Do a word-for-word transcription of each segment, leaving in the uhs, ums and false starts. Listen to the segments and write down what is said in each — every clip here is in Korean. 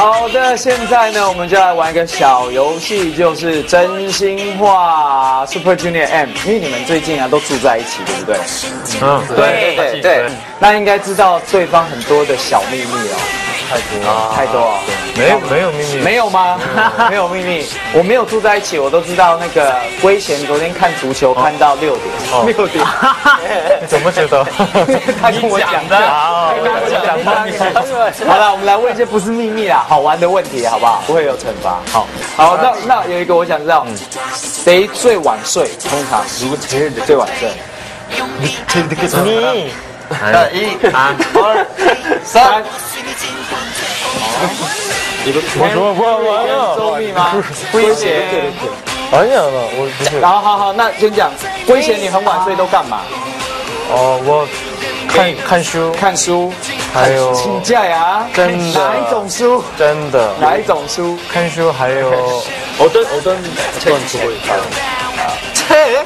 好的，现在呢，我们就来玩一个小游戏，就是真心话 Super Junior M。因为你们最近啊都住在一起，对不对？ 嗯， 对对对对。那应该知道对方很多的小秘密哦。 太多了， 太多了。 没有没有秘密， 没有吗？没有秘密。我没有住在一起，我都知道那个圭贤昨天看足球看到六点，六点。 怎么知道？ 他跟我讲的。他跟我讲的。好了，我们来问一些不是秘密啦，好玩的问题，好不好？不会有惩罚。好，好，那那有一个我想知道，谁最晚睡？通常如果最晚睡， 你。 자, 이, 아, 헐, 싹. 이거 뭐 좋아, 뭐야, 뭐야. 周密吗？圭贤。 아니야, 나我不是。 好好好，那先讲，圭贤你很晚睡都干嘛？ 哦，我看看书， 看书， 还有请假呀？ 真的。 哪一种书？ 真的。 哪一种书？ 看书还有 어떤 어떤 책 보고 있어요? 책？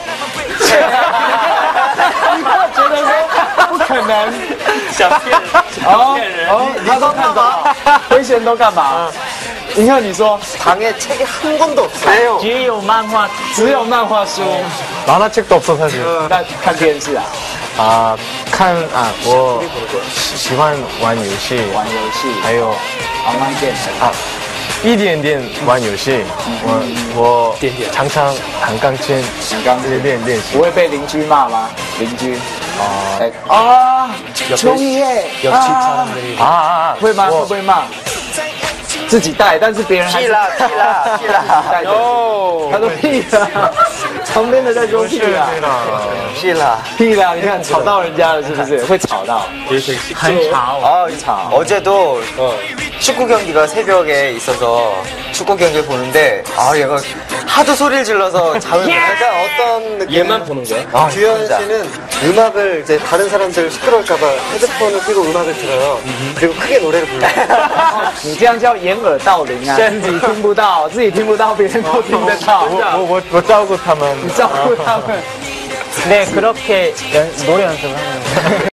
你不要觉得说不可能， 想骗哦哦，他都看什么？圭贤都干嘛？你看你说 방에 책이 한 권도 없어요. 只有漫画，只有漫画书， 만화책도 없어 사실. 那看电视啊？ 아, 看啊，我喜欢玩游戏， 玩游戏， 还有 online game 啊，一点点玩游戏。我我常常弹钢琴， 弹钢琴练练习。 不会被邻居骂吗？邻居啊啊，穷耶！ 옆집 사람들이 啊啊， 会吗？会不会骂？自己带，但是别人还是 피라 피라 피라 带着。他说屁啦，旁边的在说屁啦， 피라 屁啦！你看吵到人家了是不是？会吵到， 很吵. 아, 吵. 어제도 축구 경기가 새벽에 있어서 축구 경기를 보는데 아 얘가 하도 소리를 질러서 잠을 못 약간 어떤 느낌 얘만 보는 거야? 아, 규현 씨는 음악을 이제 다른 사람들 시끄러울까봐 헤드폰을 끼고 음악을 들어요. 그리고 크게 노래를 불러요. 你这样叫掩耳盗铃啊！自己听不到，自己听不到，别人都听得到。 我我我照顾他们。 你照顾他们。 네, 그렇게 연, 노래 연습을 하는 거예요.